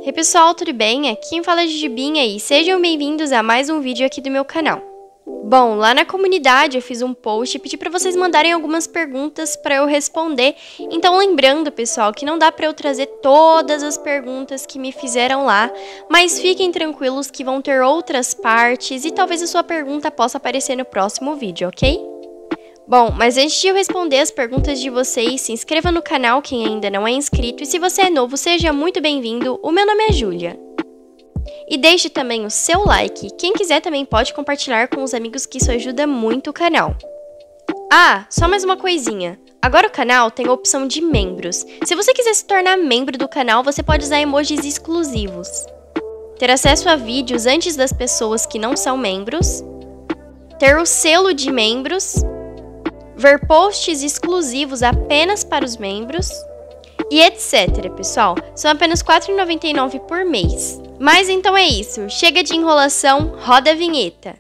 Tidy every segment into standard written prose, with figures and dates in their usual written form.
Hey pessoal, tudo bem? Aqui quem fala é Jujubinha e sejam bem-vindos a mais um vídeo aqui do meu canal. Bom, lá na comunidade eu fiz um post e pedi para vocês mandarem algumas perguntas para eu responder. Então lembrando, pessoal, que não dá para eu trazer todas as perguntas que me fizeram lá, mas fiquem tranquilos que vão ter outras partes e talvez a sua pergunta possa aparecer no próximo vídeo, ok? Bom, mas antes de eu responder as perguntas de vocês, se inscreva no canal quem ainda não é inscrito e se você é novo, seja muito bem-vindo. O meu nome é Júlia. E deixe também o seu like. Quem quiser também pode compartilhar com os amigos que isso ajuda muito o canal. Ah, só mais uma coisinha. Agora o canal tem a opção de membros. Se você quiser se tornar membro do canal, você pode usar emojis exclusivos. Ter acesso a vídeos antes das pessoas que não são membros. Ter o selo de membros. Ver posts exclusivos apenas para os membros. E etc, pessoal. São apenas R$ 4,99 por mês. Mas então é isso. Chega de enrolação, roda a vinheta.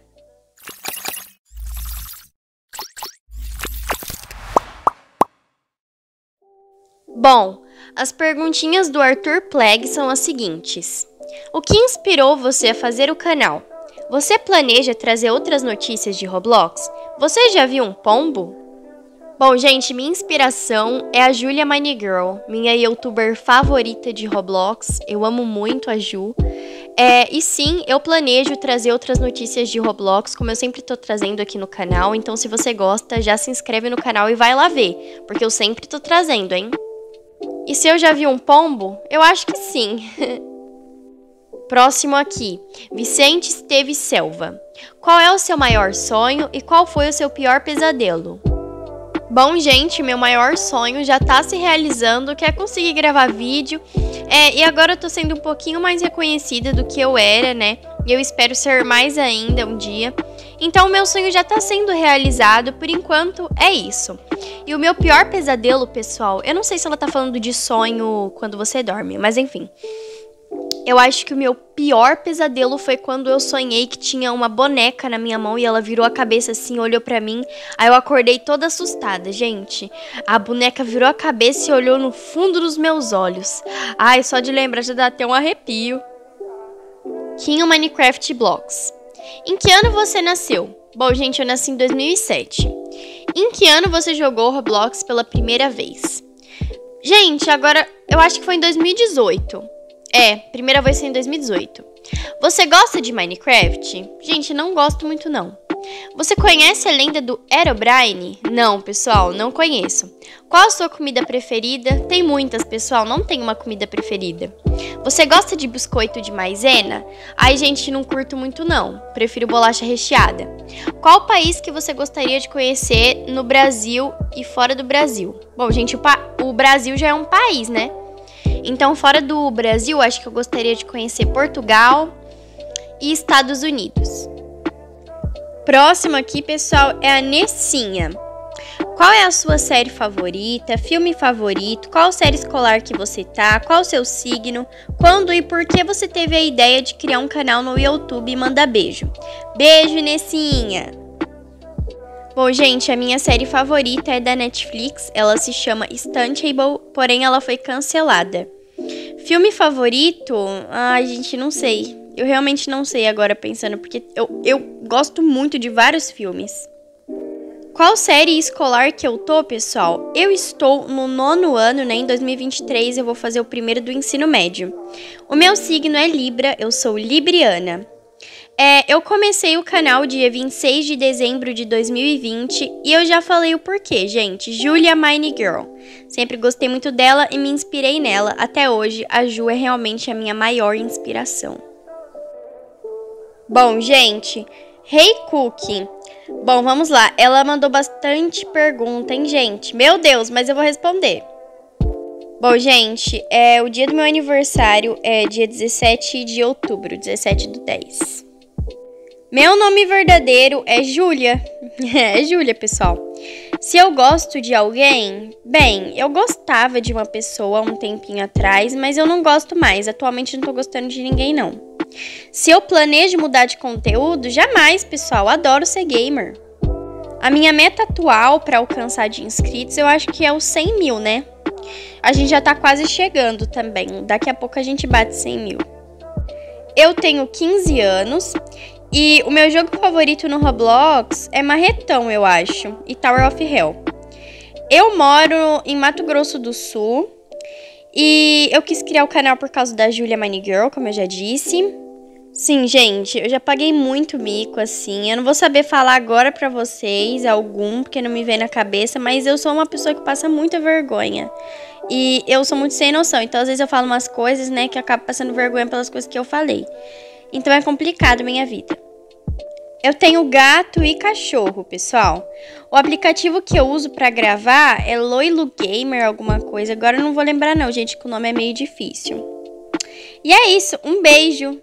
Bom, as perguntinhas do Arthur Plague são as seguintes. O que inspirou você a fazer o canal? Você planeja trazer outras notícias de Roblox? Você já viu um pombo? Bom, gente, minha inspiração é a Julia Minigirl, minha youtuber favorita de Roblox. Eu amo muito a Ju. E sim, eu planejo trazer outras notícias de Roblox, como eu sempre tô trazendo aqui no canal. Então, se você gosta, já se inscreve no canal e vai lá ver, porque eu sempre tô trazendo, hein? E se eu já vi um pombo? Eu acho que sim. Próximo aqui, Vicente Esteves Selva. Qual é o seu maior sonho e qual foi o seu pior pesadelo? Bom, gente, meu maior sonho já tá se realizando, que é conseguir gravar vídeo. E agora eu tô sendo um pouquinho mais reconhecida do que eu era, né? E eu espero ser mais ainda um dia. Então, meu sonho já tá sendo realizado, por enquanto é isso. E o meu pior pesadelo, pessoal, eu não sei se ela tá falando de sonho quando você dorme, mas enfim. Eu acho que o meu pior pesadelo foi quando eu sonhei que tinha uma boneca na minha mão e ela virou a cabeça assim, olhou pra mim. Aí eu acordei toda assustada, gente. A boneca virou a cabeça e olhou no fundo dos meus olhos. Ai, só de lembrar já dá até um arrepio. Kinho Minecraft Blocks. Em que ano você nasceu? Bom, gente, eu nasci em 2007. Em que ano você jogou Roblox pela primeira vez? Gente, agora eu acho que foi em 2018. Primeira vez foi em 2018. Você gosta de Minecraft? Gente, não gosto muito não. Você conhece a lenda do Herobrine? Não, pessoal, não conheço. Qual a sua comida preferida? Tem muitas, pessoal, não tem uma comida preferida. Você gosta de biscoito de maisena? Ai, gente, não curto muito não. Prefiro bolacha recheada. Qual país que você gostaria de conhecer no Brasil e fora do Brasil? Bom, gente, o Brasil já é um país, né? Então, fora do Brasil, acho que eu gostaria de conhecer Portugal e Estados Unidos. Próximo aqui, pessoal, é a Nessinha. Qual é a sua série favorita, filme favorito, qual série escolar que você tá, qual o seu signo, quando e por que você teve a ideia de criar um canal no YouTube e manda beijo. Beijo, Nessinha! Bom, gente, a minha série favorita é da Netflix, ela se chama Stuntable, porém ela foi cancelada. Filme favorito? Ai, gente, não sei. Eu realmente não sei agora pensando, porque eu gosto muito de vários filmes. Qual série escolar que eu tô, pessoal? Eu estou no 9º ano, né? Em 2023 eu vou fazer o primeiro do ensino médio. O meu signo é Libra, eu sou libriana. Eu comecei o canal dia 26 de dezembro de 2020 e eu já falei o porquê, gente. Julia Minigirl. Sempre gostei muito dela e me inspirei nela. Até hoje, a Ju é realmente a minha maior inspiração. Bom, gente, Hey Cookie. Bom, vamos lá. Ela mandou bastante pergunta, hein, gente? Meu Deus, mas eu vou responder. Bom, gente, o dia do meu aniversário é dia 17 de outubro, 17/10. Meu nome verdadeiro é Júlia. É Júlia, pessoal. Se eu gosto de alguém, bem, eu gostava de uma pessoa há um tempinho atrás, mas eu não gosto mais. Atualmente não tô gostando de ninguém, não. Se eu planejo mudar de conteúdo, jamais, pessoal. Adoro ser gamer. A minha meta atual para alcançar de inscritos, eu acho que é os 100 mil, né? A gente já tá quase chegando também. Daqui a pouco a gente bate 100 mil. Eu tenho 15 anos e o meu jogo favorito no Roblox é Marretão, eu acho, e Tower of Hell. Eu moro em Mato Grosso do Sul e eu quis criar o canal por causa da Julia Minigirl, como eu já disse. Sim, gente, eu já paguei muito mico, assim. Eu não vou saber falar agora pra vocês algum, porque não me vem na cabeça, mas eu sou uma pessoa que passa muita vergonha. E eu sou muito sem noção, então às vezes eu falo umas coisas, né, que eu acabo passando vergonha pelas coisas que eu falei. Então é complicado minha vida. Eu tenho gato e cachorro, pessoal. O aplicativo que eu uso pra gravar é Loilo Gamer, alguma coisa. Agora eu não vou lembrar não, gente, que o nome é meio difícil. E é isso, um beijo!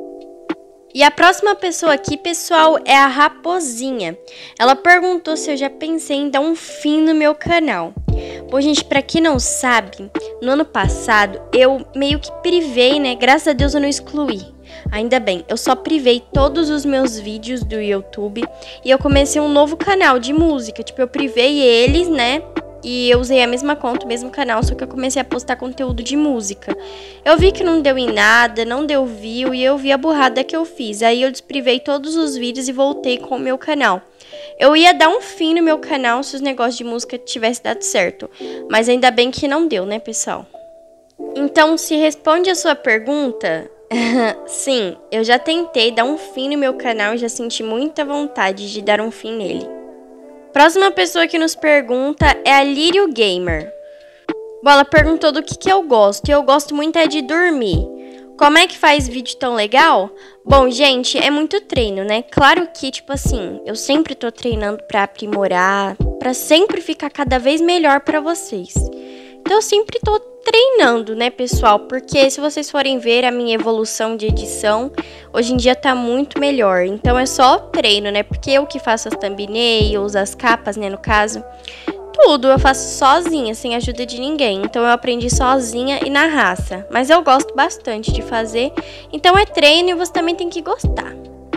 E a próxima pessoa aqui, pessoal, é a Raposinha. Ela perguntou se eu já pensei em dar um fim no meu canal. Bom, gente, pra quem não sabe, no ano passado eu meio que privei, né? Graças a Deus eu não excluí. Ainda bem, eu só privei todos os meus vídeos do YouTube e eu comecei um novo canal de música. Tipo, eu privei eles, né? E eu usei a mesma conta, o mesmo canal, só que eu comecei a postar conteúdo de música. Eu vi que não deu em nada, não deu view e eu vi a burrada que eu fiz. Aí eu desprivei todos os vídeos e voltei com o meu canal. Eu ia dar um fim no meu canal se os negócios de música tivessem dado certo. Mas ainda bem que não deu, né, pessoal? Então, se responde a sua pergunta... Sim, eu já tentei dar um fim no meu canal e já senti muita vontade de dar um fim nele. Próxima pessoa que nos pergunta é a Lírio Gamer. Bom, ela perguntou do que eu gosto. E eu gosto muito é de dormir. Como é que faz vídeo tão legal? Bom, gente, é muito treino, né? Claro que, tipo assim, eu sempre tô treinando pra aprimorar, pra sempre ficar cada vez melhor pra vocês. Então eu sempre tô treinando, né, pessoal? Porque se vocês forem ver a minha evolução de edição, hoje em dia tá muito melhor. Então é só treino, né? Porque eu que faço as thumbnails, as capas, né, no caso. Tudo eu faço sozinha, sem ajuda de ninguém. Então eu aprendi sozinha e na raça. Mas eu gosto bastante de fazer. Então é treino e você também tem que gostar.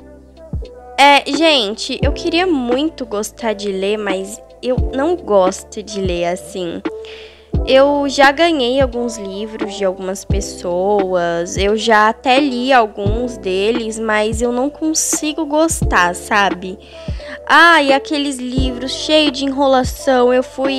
Gente, eu queria muito gostar de ler, mas eu não gosto de ler assim. Eu já ganhei alguns livros de algumas pessoas, eu já até li alguns deles, mas eu não consigo gostar, sabe? E aqueles livros cheios de enrolação,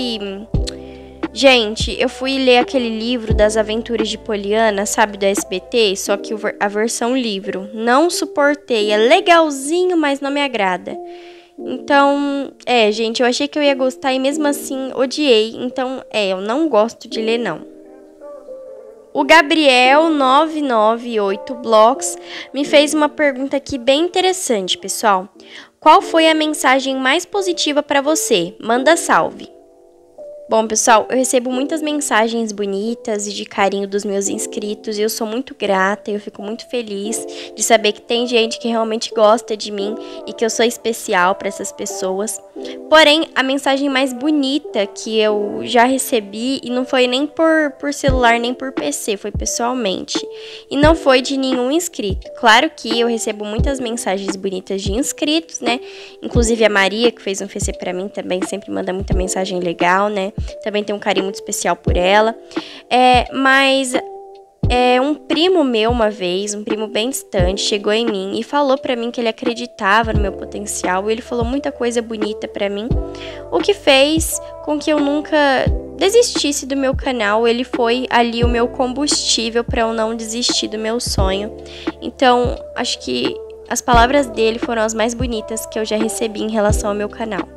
Gente, eu fui ler aquele livro das Aventuras de Poliana, sabe, do SBT, só que a versão livro. Não suportei, é legalzinho, mas não me agrada. Então, gente, eu achei que eu ia gostar e mesmo assim odiei. Então, eu não gosto de ler, não. O Gabriel 998 Blocks me fez uma pergunta aqui bem interessante, pessoal. Qual foi a mensagem mais positiva para você? Manda salve. Bom, pessoal, eu recebo muitas mensagens bonitas e de carinho dos meus inscritos e eu sou muito grata, eu fico muito feliz de saber que tem gente que realmente gosta de mim e que eu sou especial para essas pessoas. Porém, a mensagem mais bonita que eu já recebi, e não foi nem por celular nem por PC, foi pessoalmente, e não foi de nenhum inscrito. Claro que eu recebo muitas mensagens bonitas de inscritos, né? Inclusive a Maria, que fez um FC para mim, também sempre manda muita mensagem legal, né? Também tem um carinho muito especial por ela. Mas um primo meu uma vez, um primo bem distante, chegou em mim e falou pra mim que ele acreditava no meu potencial. E ele falou muita coisa bonita pra mim, o que fez com que eu nunca desistisse do meu canal. Ele foi ali o meu combustível pra eu não desistir do meu sonho. Então, acho que as palavras dele foram as mais bonitas que eu já recebi em relação ao meu canal.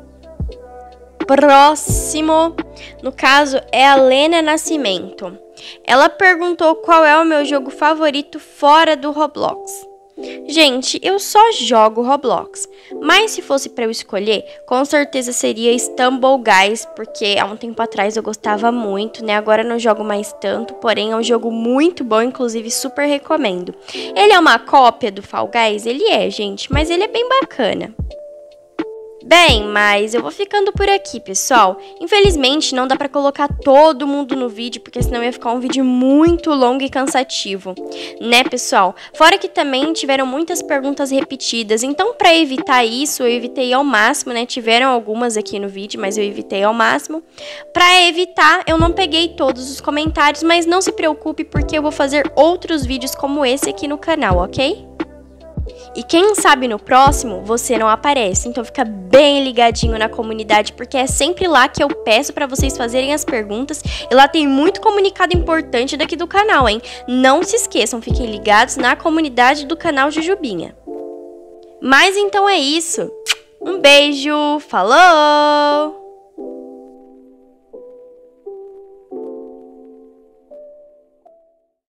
Próximo, no caso, é a Lena Nascimento. Ela perguntou qual é o meu jogo favorito fora do Roblox. Gente, eu só jogo Roblox, mas se fosse para eu escolher, com certeza seria Stumble Guys, porque há um tempo atrás eu gostava muito, né? Agora eu não jogo mais tanto, porém é um jogo muito bom, inclusive super recomendo. Ele é uma cópia do Fall Guys? Ele é, gente, mas ele é bem bacana. Bem, mas eu vou ficando por aqui, pessoal. Infelizmente, não dá pra colocar todo mundo no vídeo, porque senão ia ficar um vídeo muito longo e cansativo, né, pessoal? Fora que também tiveram muitas perguntas repetidas, então pra evitar isso, eu evitei ao máximo, né? Tiveram algumas aqui no vídeo, mas eu evitei ao máximo. Pra evitar, eu não peguei todos os comentários, mas não se preocupe, porque eu vou fazer outros vídeos como esse aqui no canal, ok? E quem sabe no próximo você não aparece, então fica bem ligadinho na comunidade, porque é sempre lá que eu peço para vocês fazerem as perguntas, e lá tem muito comunicado importante daqui do canal, hein? Não se esqueçam, fiquem ligados na comunidade do canal Jujubinha. Mas então é isso, um beijo, falou!